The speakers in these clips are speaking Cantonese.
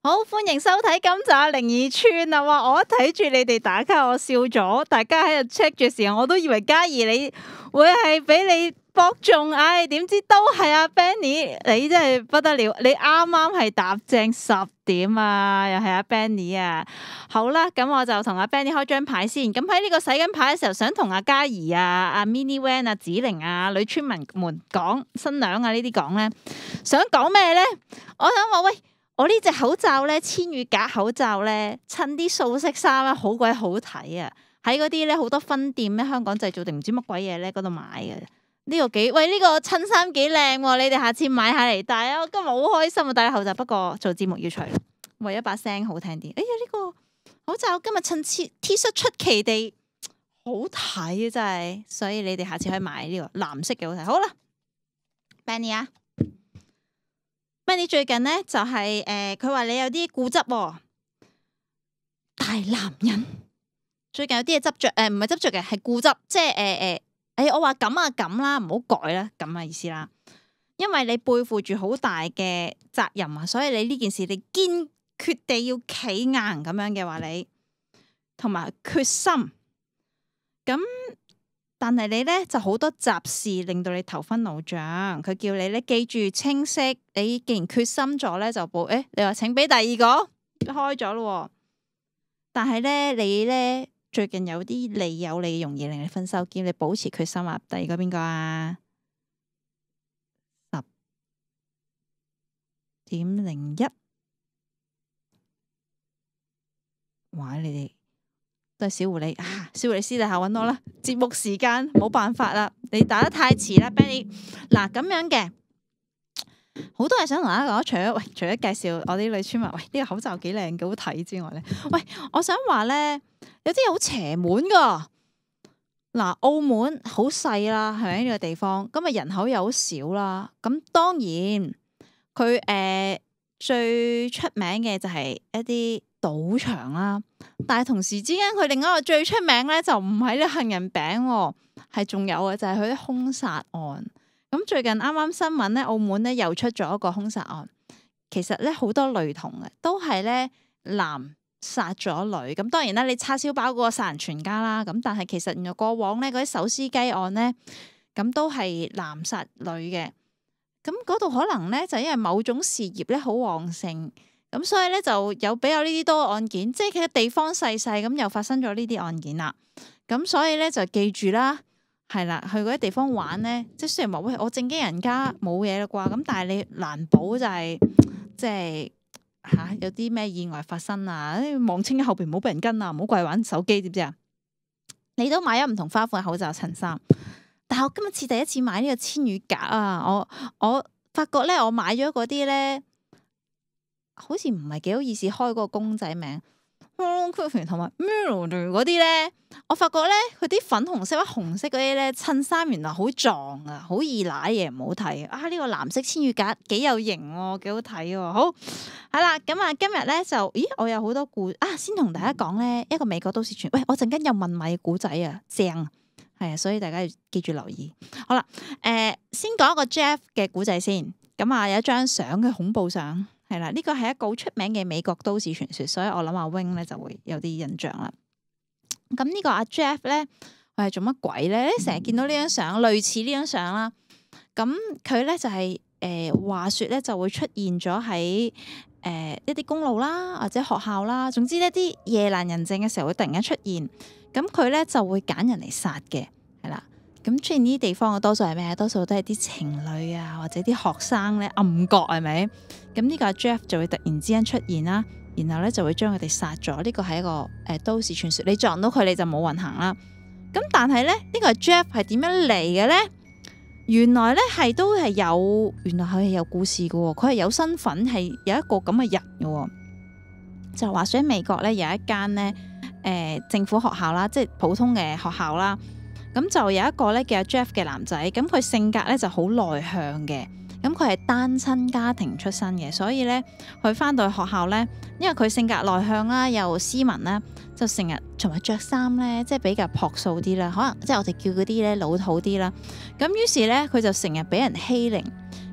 好，歡迎收睇今集靈異村啊！哇，我一睇住你哋打卡，我笑咗。大家喺度 check 嘅時候，我都以為嘉怡你會係俾你博中，點知都係阿 Benny， 你真係不得了！你啱啱係搭正10點啊，又係阿 Benny 啊！好啦，咁我就同阿 Benny 開張牌先。咁喺呢個洗緊牌嘅時候，想同阿嘉怡啊、阿 Mini Van 啊、子玲啊、女村民們講新娘啊呢啲講咧，想講咩咧？我想話喂。我呢隻口罩咧，千羽格口罩咧，襯啲素色衫咧，好鬼好睇啊！喺嗰啲咧好多分店咧，香港製造定唔知乜鬼嘢咧，嗰度買嘅。呢個幾喂呢個襯衫幾靚喎！你哋下次買下嚟戴啊！我今日好開心啊，戴口罩。不過做節目要除，為咗把聲好聽啲。哎呀，呢個口罩今日襯 T 恤出奇地好睇啊！真係，所以你哋下次可以買呢個藍色嘅好睇。好啦 Benny 啊！Benny 最近咧就係佢話你有啲固執喎，大男人最近有啲嘢執着，唔係執着嘅，係固執，即係我話咁啊咁啦，唔好改啦，咁嘅意思啦。因為你背負住好大嘅責任啊，所以你呢件事你堅決地要企硬咁樣嘅話你，同埋決心咁。但係你咧就好多雜事令到你頭昏腦脹，佢叫你咧記住清晰。你既然決心咗咧就報，你話請俾第二個開咗咯。但係咧你咧最近有啲利有利容易令你分手，叫你保持決心啊。第二個邊個啊？10.01，哇！你哋。都係小狐狸啊！小狐狸私底下揾我啦。節目時間冇辦法啦，你打得太遲啦 Benny。嗱咁樣嘅，好多人想同大家講，除咗介紹我啲女村民，呢個口罩幾靚幾好睇之外咧，我想話咧，有啲好邪門噶。嗱，澳門好細啦，係咪呢個地方？咁啊人口又好少啦。咁當然佢最出名嘅就係一啲賭場啦，但係同時之間佢另一個最出名咧就唔係啲杏仁餅，係仲有嘅就係佢啲兇殺案。咁最近啱啱新聞咧，澳門咧又出咗一個兇殺案，其實咧好多類同嘅，都係咧男殺咗女。咁當然啦，你叉燒包嗰個殺人全家啦，咁但係其實原來過往咧嗰啲手撕雞案咧，咁都係男殺女嘅。咁嗰度可能咧就因為某種事業咧好旺盛。咁所以咧就有比較呢啲多案件，即係佢嘅地方細細，咁又發生咗呢啲案件啦。咁所以咧就記住啦，係啦，去嗰啲地方玩咧，即係雖然話喂我正經人家冇嘢啦啩，咁但係你難保就係即係有啲咩意外發生啊！望清後邊唔好俾人跟啊，唔好掛玩手機，知唔知啊？你都買咗唔同花款口罩、襯衫，但係我今次第一次買呢個千羽格啊！我發覺咧，我買咗嗰啲咧。好似唔係幾好意思開嗰個公仔名，同埋 Mirror 嗰啲咧，我發覺咧佢啲粉紅色或紅色嗰啲咧襯衫原來好撞啊，好易揦嘢，唔好睇啊！呢個藍色千羽格幾有型喎，幾好睇喎。好係啦，咁啊今日咧就我有好多故先同大家講咧一個美國都市傳。喂，我陣間又問米古仔啊，正係啊，所以大家要記住留意。好啦，先講一個 Jeff 嘅古仔先。咁啊有一張相嘅恐怖相。係啦，呢個係一個好出名嘅美國都市傳說，所以我諗阿 Wing 咧就會有啲印象啦。咁呢個阿 Jeff 咧，佢係做乜鬼咧？成日見到呢張相，類似呢張相啦。咁佢咧就係話說咧就會出現咗喺一啲公路啦，或者學校啦，總之呢啲夜闌人靜嘅時候會突然間出現。咁佢咧就會揀人嚟殺嘅，係啦。咁出現呢啲地方嘅多數係咩？多數都係啲情侶啊，或者啲學生咧暗角，係咪？咁呢個阿 Jeff 就會突然之間出現啦，然後咧就會將佢哋殺咗。呢個係一個都市傳說，你撞到佢你就冇運行啦。咁但係咧呢個 Jeff 係點樣嚟嘅咧？原來咧係都係有，原來佢係有故事嘅，佢係有身份，係有一個咁嘅人嘅。就話說喺美國咧有一間咧政府學校啦，即係普通嘅學校啦。咁就有一個咧叫 Jeff 嘅男仔，咁佢性格咧就好內向嘅，咁佢係單親家庭出身嘅，所以咧佢翻到去學校咧，因為佢性格內向啦，又斯文啦，就成日同埋着衫咧，即係比較樸素啲啦，可能即係我哋叫嗰啲咧老土啲啦。咁於是咧佢就成日俾人欺凌，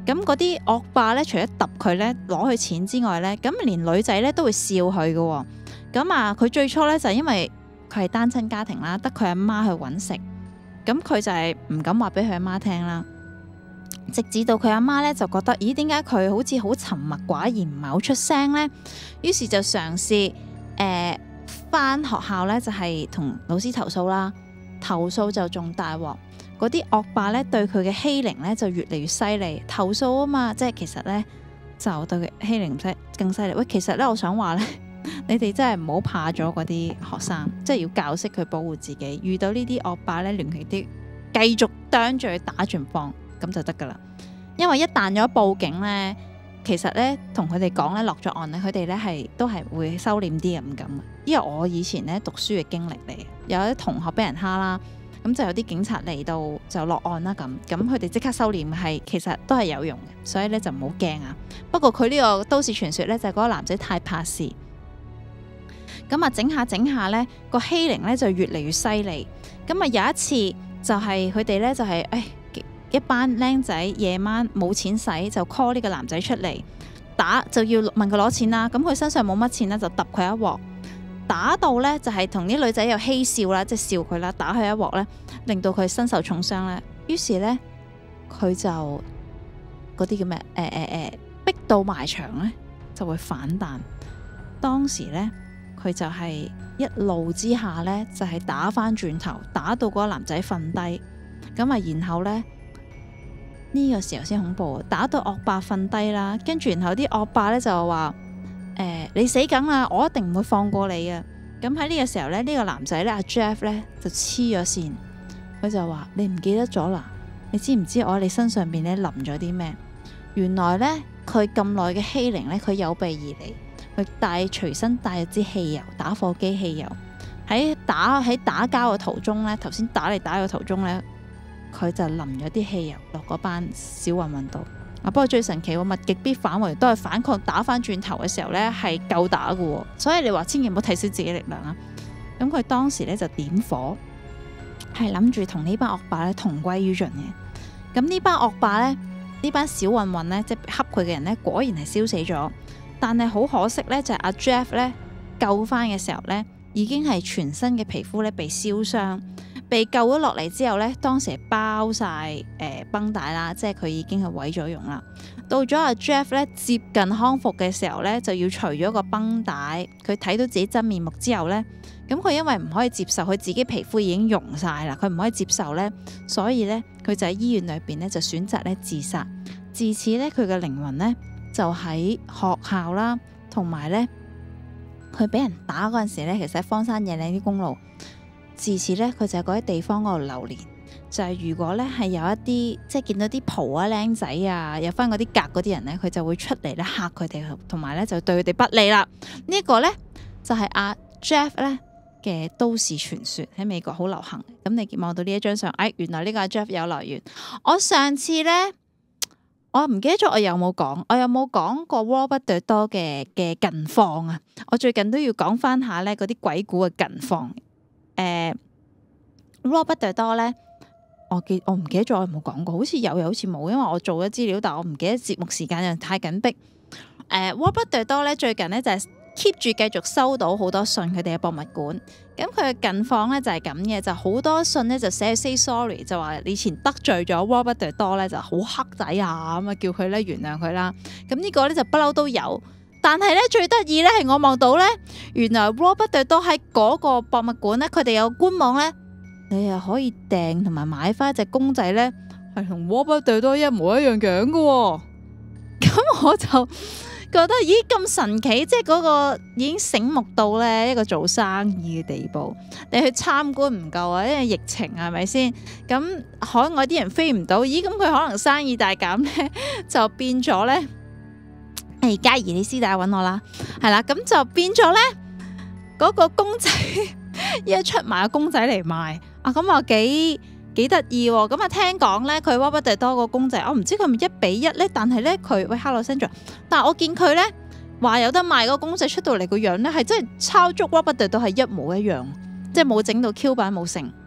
咁嗰啲惡霸咧，除咗揼佢咧攞佢錢之外咧，咁連女仔咧都會笑佢嘅。咁啊，佢最初咧就係因為佢係單親家庭啦，得佢阿媽去揾食，咁佢就係唔敢話俾佢阿媽聽啦。直至到佢阿媽咧就覺得，咦，點解佢好似好沉默寡言，唔係好出聲呢？於是就嘗試返學校咧，就係同老師投訴啦。投訴就仲大鑊，嗰啲惡霸咧對佢嘅欺凌咧就越嚟越犀利。投訴啊嘛，即係其實咧就對佢欺凌更犀利。喂，其實咧我想話咧，你哋真係唔好怕咗嗰啲學生，即係要教識佢保護自己。遇到呢啲惡霸咧，聯繫啲繼續啄住佢打轉放，咁就得噶啦。因為一旦咗報警咧，其實咧同佢哋講咧落咗案咧，佢哋咧都係會收斂啲嘅，唔敢。因為我以前咧讀書嘅經歷嚟，有啲同學俾人蝦啦，咁就有啲警察嚟到就落案啦，咁佢哋即刻收斂，其實都係有用嘅，所以咧就唔好驚啊。不過佢呢個都市傳說咧就係嗰個男仔太怕事，咁啊整下咧個欺凌咧就越嚟越犀利。咁啊有一次就係佢哋咧就係一班僆仔夜晚冇錢使，就 call 呢個男仔出嚟就要問佢攞錢啦。咁佢身上冇乜錢啦，就揼佢一鑊，打到咧就係同啲女仔又嬉笑啦，即係笑佢啦，打佢一鑊咧，令到佢身受重傷咧。於是咧佢就嗰啲叫咩逼到埋牆咧就會反彈。當時咧佢就係一怒之下咧就係打翻轉頭，打到嗰個男仔瞓低。咁啊然後咧呢個時候先恐怖，打到惡霸瞓低啦，跟住然後啲惡霸咧就話你死梗啦，我一定唔會放過你啊！咁喺呢個時候咧，呢個男仔咧阿 Jeff 咧就黐咗線，佢就話你唔記得咗啦？你知唔知我喺你身上邊咧淋咗啲咩？原來咧佢咁耐嘅欺凌咧，佢有備而嚟，佢隨身帶咗支汽油，打火機汽油，喺打交嘅途中咧，頭先打嚟打去嘅途中咧，佢就淋咗啲汽油落嗰班小混混度。不過最神奇喎，物極必反喎，都係反抗打翻轉頭嘅時候咧，係夠打嘅。所以你話千祈唔好睇小自己力量啊！咁佢當時咧就點火，係諗住同呢班惡霸咧同歸於盡嘅。咁呢班惡霸咧，呢班小混混咧，即係恰佢嘅人咧，果然係燒死咗。但係好可惜咧，就係阿 Jeff 咧救翻嘅時候咧，已經係全身嘅皮膚咧被燒傷。被救咗落嚟之後呢，當時係包晒繃帶啦，即係佢已經係毀咗容啦。到咗阿 Jeff 咧接近康復嘅時候呢，就要除咗個繃帶。佢睇到自己真面目之後呢，咁佢因為唔可以接受佢自己皮膚已經溶晒啦，佢唔可以接受呢，所以呢，佢就喺醫院裏邊呢，就選擇咧自殺。自此呢，佢嘅靈魂呢，就喺學校啦，同埋呢，佢俾人打嗰陣時呢，其實喺荒山野嶺啲公路。自此咧，佢就喺嗰啲地方嗰度流連。就係如果咧係有一啲即係見到啲蒲啊、僆仔啊，有翻嗰啲格嗰啲人咧，佢就會出嚟咧嚇佢哋，同埋咧就對佢哋不利啦。呢個咧就係阿 Jeff 咧嘅都市傳說，喺美國好流行。咁你望到呢一張相，原來呢個阿 Jeff 有來源。我上次咧，我唔記得咗我有冇講過 Robert De Niro 嘅近況啊？我最近都要講翻下咧嗰啲鬼故嘅近況。Robert De Niro 咧，我唔記得咗我有冇講過，好似有又好似冇，因為我做咗資料，但我唔記得節目時間又太緊迫。Robert De Niro咧最近咧就係 keep 住繼續收到好多信佢哋嘅博物館，咁佢嘅近況咧就係咁嘅，就好多信咧就寫去 say sorry， 就話你以前得罪咗 Robert De Niro咧就好黑仔啊，咁啊叫佢咧原諒佢啦。咁呢個咧就不嬲都有。但係咧最得意咧係我望到咧，原來 Robert De Niro喺嗰個博物館咧，佢哋有官網咧，你又可以訂同埋買翻一隻公仔咧，係同 Robert De Niro一模一樣樣嘅。咁我就覺得咦咁神奇，即係嗰個已經醒目到咧一個做生意嘅地步。你去參觀唔夠啊，因為疫情係咪先？咁海外啲人飛唔到，咦咁佢可能生意大減咧，就變咗咧。嘉怡，你私底下搵我啦，係啦，咁就變咗咧，嗰個公仔一出埋個公仔嚟賣啊，咁啊幾得意喎。咁啊聽講咧，佢 Robert De Niro個公仔，我唔知佢係咪1:1咧，但係咧佢Hello Sandra，但係我見佢咧話有得賣嗰個公仔出到嚟個樣咧，係真係抄足 Robert De Niro係一模一樣，即係冇整到 Q 版冇成。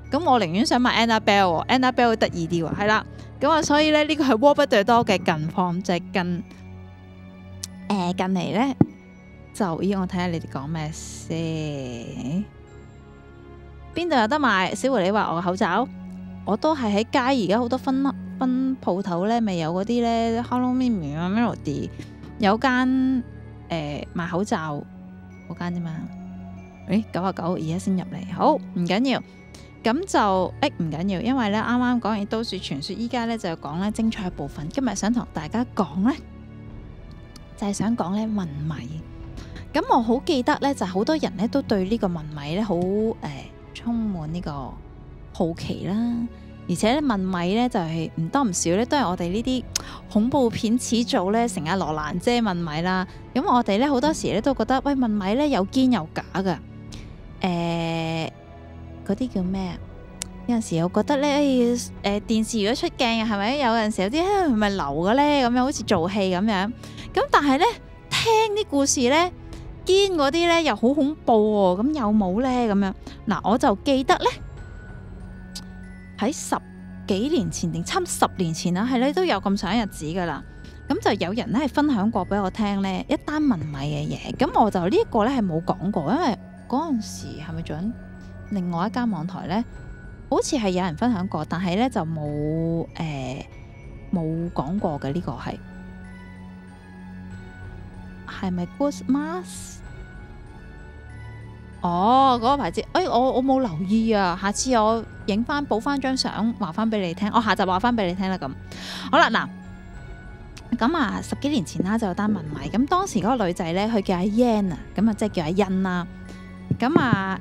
咁我寧願想買 Annabelle 會得意啲喎，係啦。咁啊，所以咧呢個係窩不對多嘅近況，就係近嚟咧就我睇下你哋講咩先。邊度有得賣？小狐狸話我嘅口罩，我都係喺街，而家好多分鋪頭咧，咪有嗰啲咧 Hello Mimi 啊 Melody 有間賣口罩嗰間啫嘛。99而家先入嚟，好唔緊要。咁就唔緊要，因為咧啱啱講完都市傳說，依家咧就講咧精彩部分。今日想同大家講咧，就係想講咧問米。咁我好記得咧，就好多人咧都對呢個問米咧好充滿呢個好奇啦。而且咧問米咧就係唔多唔少咧，都係我哋呢啲恐怖片始祖咧，成阿羅蘭姐問米啦。咁我哋咧好多時咧都覺得，喂，問米咧有堅有假噶。嗰啲叫咩啊？有陣時我覺得咧，電視如果出鏡係咪？有陣時有啲係咪流嘅咧？咁樣好似做戲咁樣。咁但係咧聽啲故事咧，堅嗰啲咧又好恐怖喎。咁有冇咧？咁樣嗱，我就記得咧喺10幾年前定差唔多10年前啦，係咧都有咁上日子噶啦。咁就有人咧係分享過俾我聽咧一單問米嘅嘢。咁我就呢一個咧係冇講過，因為嗰陣時係咪做緊另外一間網台咧？好似係有人分享過，但係咧就冇講過嘅。呢個係咪 Good Mask？ 嗰個牌子，我冇留意啊。下次我影翻補翻張相，話翻俾你聽。我下集話翻俾你聽啦。咁好啦，嗱，咁啊10幾年前啦，就有單問米。咁當時嗰個女仔咧，佢叫阿 Yan 啊，咁啊即係叫阿欣啦。咁啊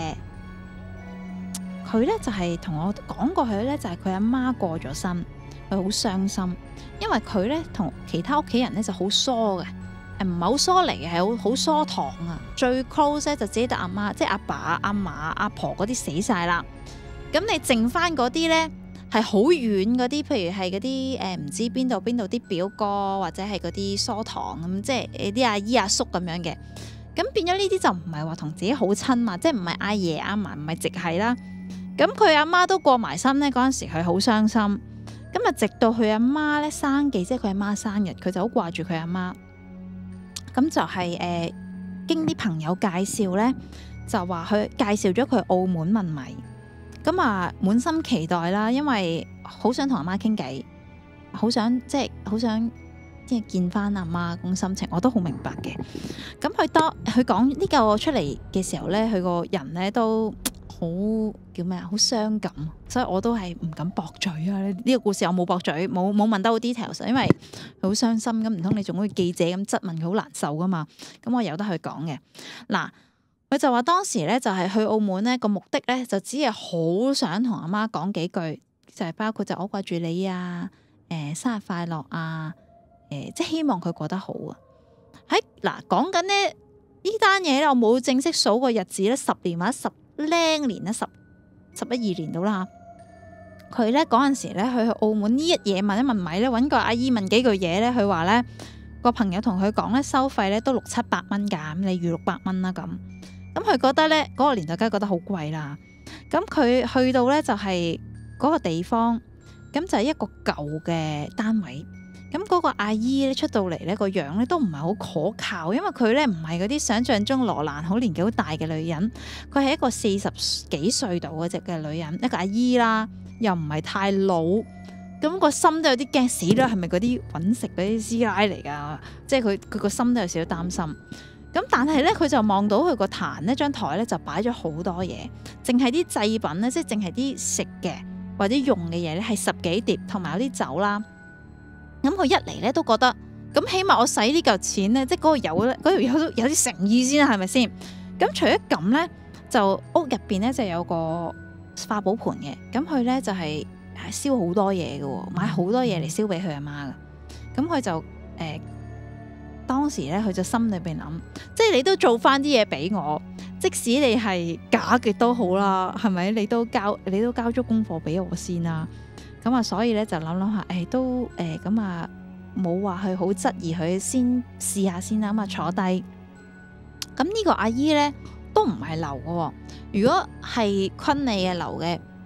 佢咧就係同我講過，佢咧就係佢阿媽過咗身，佢好傷心，因為佢咧同其他屋企人咧就好疏嘅，唔係好疏離嘅，係好疏堂啊。最 close 咧就只得阿媽，即係阿爸、阿嫲、阿婆嗰啲死晒啦。咁你剩翻嗰啲咧係好遠嗰啲，譬如係嗰啲唔知邊度啲表哥，或者係嗰啲疏堂咁，即係啲阿姨阿叔咁樣嘅。咁變咗呢啲就唔係話同自己好親嘛，即係唔係阿爺阿嫲，唔係直係啦。咁佢阿媽都過埋身咧，嗰陣時佢好傷心。咁啊，直到佢阿媽咧生忌，即係佢阿媽生日，佢就好掛住佢阿媽。咁就係經啲朋友介紹咧，就話佢介紹咗佢澳門問米。咁啊，滿心期待啦，因為好想同阿媽傾偈，好想即係見翻阿媽嗰種心情，我都好明白嘅。咁佢講呢個出嚟嘅時候咧，佢個人咧都好叫咩啊？好傷感，所以我都係唔敢駁嘴啊！呢個故事我冇駁嘴，冇問得好 details，因為佢好傷心。咁唔通你仲好似記者咁質問佢，好難受噶嘛？咁我由得佢講嘅。嗱，佢就話當時咧就係去澳門咧個目的咧就只係好想同阿媽講幾句，就係包括就我掛住你啊，生日快樂啊。即係希望佢過得好啊！喺嗱講緊呢單嘢咧，我冇正式數過日子咧，10年或者10零年啦，11、12年到啦。佢咧嗰陣時咧去澳門呢一嘢問一問米咧，揾個阿姨問幾句嘢咧，佢話咧個朋友同佢講咧收費咧都600-700蚊㗎，咁你預600蚊啦咁。咁佢覺得咧嗰個年代梗係覺得好貴啦。咁佢去到咧就係嗰個地方，咁就係一個舊嘅單位。咁嗰個阿姨咧出到嚟咧個樣咧都唔係好可靠，因為佢咧唔係嗰啲想象中羅蘭好年紀好大嘅女人，佢係一個40幾歲度嗰隻嘅女人，一個阿姨啦，又唔係太老，咁個心都有啲驚死啦，係咪嗰啲揾食嗰啲師奶嚟噶？即係佢個心都有少少擔心。咁但係咧佢就望到佢個壇呢張台咧就擺咗好多嘢，淨係啲祭品咧，即係淨係啲食嘅或者用嘅嘢咧係10幾碟，同埋有啲酒啦。咁佢一嚟咧都覺得，咁起碼我使呢嚿錢咧，即係嗰個友咧，嗰條友都有啲誠意先啦，係咪先？咁除咗咁咧，就屋入邊咧就有個化寶盤嘅，咁佢咧就係燒好多嘢嘅，買好多嘢嚟燒俾佢阿媽嘅。咁佢就當時咧佢就心裏邊諗，即係你都做翻啲嘢俾我，即使你係假嘅都好啦，係咪？你都交咗功課俾我先啦。咁啊，所以咧就諗下，都咁啊，冇話去好質疑佢，先試下先啦。咁啊，坐低。咁呢個阿姨咧都唔係流嘅，如果係昆利嘅流嘅，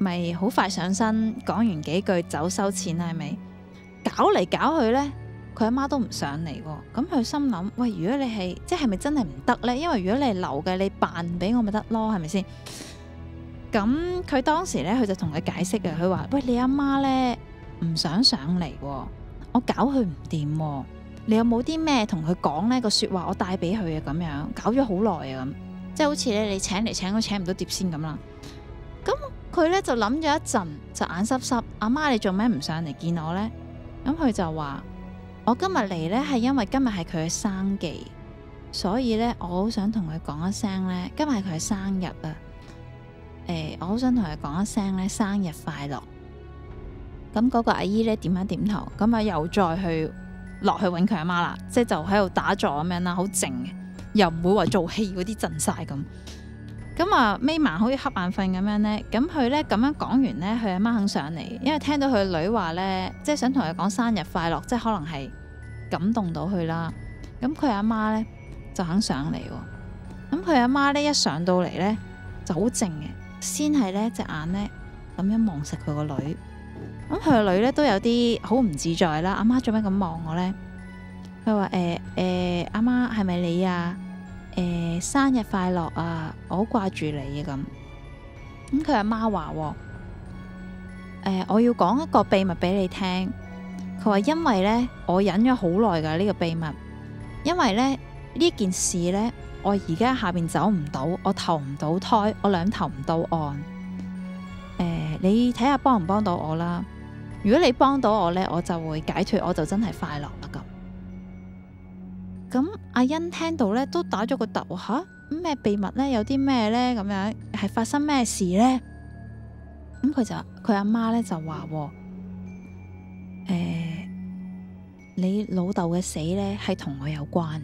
咪好快上身，講完幾句走收錢啦，係咪？搞嚟搞去呢，佢阿媽都唔上嚟喎。咁佢心諗：喂，如果你係即係咪真係唔得呢？因為如果你係流嘅，你扮俾我咪得咯，係咪先？咁佢當時呢，佢就同佢解釋嘅，佢話：喂，你阿媽呢唔想上嚟喎，我搞佢唔掂喎。你有冇啲咩同佢講呢個說話？我帶俾佢啊，咁樣搞咗好耐啊，咁即係好似咧你請嚟請都請唔到碟仙咁啦。咁佢咧就諗咗一陣，就眼濕濕。阿媽，你做咩唔上嚟見我呢？咁佢就話：我今日嚟呢係因為今日係佢嘅生忌，所以呢，我好想同佢講一聲呢，今日係佢嘅生日啊。我好想同佢講一聲呢，生日快樂。咁嗰個阿姨呢點一點頭，咁啊又再去落去揾佢阿媽啦，即係就喺度打坐咁樣啦，好靜嘅，又唔會話做戲嗰啲震晒咁。咁啊眯埋好似瞌眼瞓咁樣呢。咁佢呢咁樣講完呢，佢阿媽肯上嚟，因為聽到佢女話呢，即係想同佢講生日快樂，即係可能係感動到佢啦。咁佢阿媽呢就肯上嚟喎。咁佢阿媽呢一上到嚟呢，就好靜嘅，先係呢隻眼呢咁樣望實佢個女。咁佢個女呢都有啲好唔自在啦。阿媽做咩咁望我呢？佢話阿媽係咪你啊？生日快樂啊！我好掛住你啊咁。咁佢阿媽話我要講一個秘密俾你聽。佢話因為呢，我忍咗好耐噶呢個秘密，因為呢，呢件事呢，我而家下邊走唔到，我投唔到胎，我兩頭唔到岸。你睇下幫唔幫到我啦？如果你幫到我呢，我就會解脫，我就真係快樂啦咁。咁阿欣聽到呢，都打咗個突，吓，咩秘密呢？有啲咩呢？咁樣係發生咩事呢？咁佢阿媽呢就話你老豆嘅死呢係同我有關。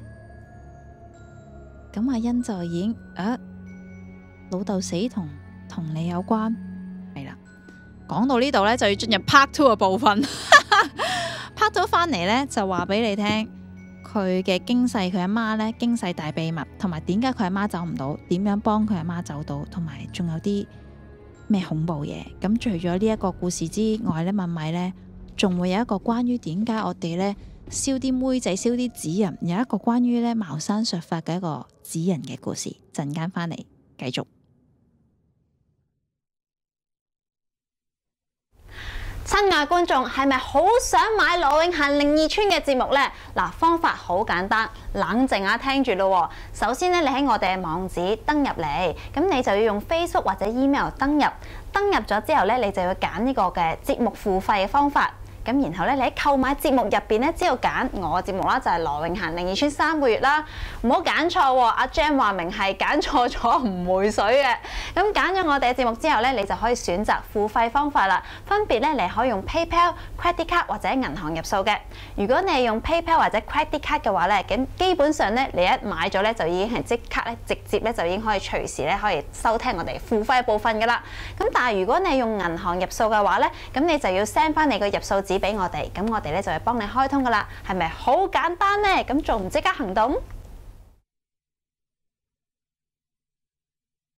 咁阿欣就已經老豆死同你有關。講到呢度呢，就要進入 part 2嘅部分。part 2翻嚟呢，就話俾你聽佢嘅經世，佢阿媽呢經世大秘密，同埋點解佢阿媽走唔到，點樣幫佢阿媽走到，同埋仲有啲咩恐怖嘢。咁除咗呢一個故事之外呢，問米呢仲會有一個關於點解我哋呢燒啲妹仔燒啲紙人，有一個關於呢茅山術法嘅一個紙人嘅故事。陣間翻嚟繼續。 親愛觀眾，係咪好想買羅永嫻靈異村嘅節目呢？嗱，方法好簡單，冷靜下聽住咯。首先咧，你喺我哋嘅網址登入嚟，咁你就要用 Facebook 或者 email 登入。登入咗之後咧，你就要揀呢個嘅節目付費嘅方法。咁然後咧，你喺購買節目入邊咧，只要揀我嘅節目啦，就係羅永嫻靈異村3個月啦，唔好揀錯喎。阿 Jam 話明係揀錯咗唔回水嘅。咁揀咗我哋嘅節目之後咧，你就可以選擇付費方法啦。分別咧，你可以用 PayPal、Credit Card 或者銀行入數嘅。如果你係用 PayPal 或者 Credit Card 嘅話咧，咁基本上咧，你一買咗咧就已經係即刻咧直接咧就已經可以隨時咧可以收聽我哋付費部分噶啦。咁但係如果你係用銀行入數嘅話咧，咁你就要 send 翻你個入數紙俾我哋，咁我哋咧就會幫你開通噶啦。係咪好簡單呢？咁仲唔即刻行動？